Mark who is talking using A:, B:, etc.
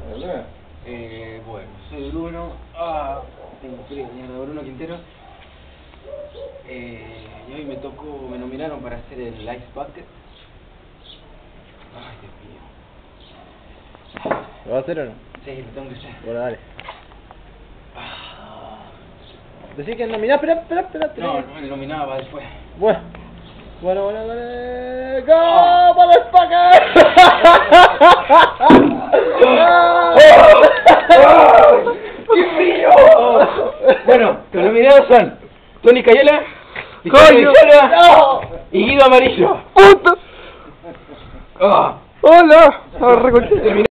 A: Bueno, soy Bruno. Tengo frío, mierda, Bruno Quintero. Y hoy me nominaron para hacer el Ice Bucket. Ay, Dios mío.
B: ¿Lo vas a hacer o no?
A: Sí, lo tengo que hacer.
B: Bueno, dale. Decí que nominás, espera.
A: No, el nominado va después.
B: Bueno, dale. ¡Go, motherfucker!
A: ¡Qué frío! Bueno, los nominados son Tony Cayola,
B: ¡Coño!
A: ¡No! Y Guido Amarillo.
B: ¡Puto!
A: ¡Ah!
B: ¡Hola!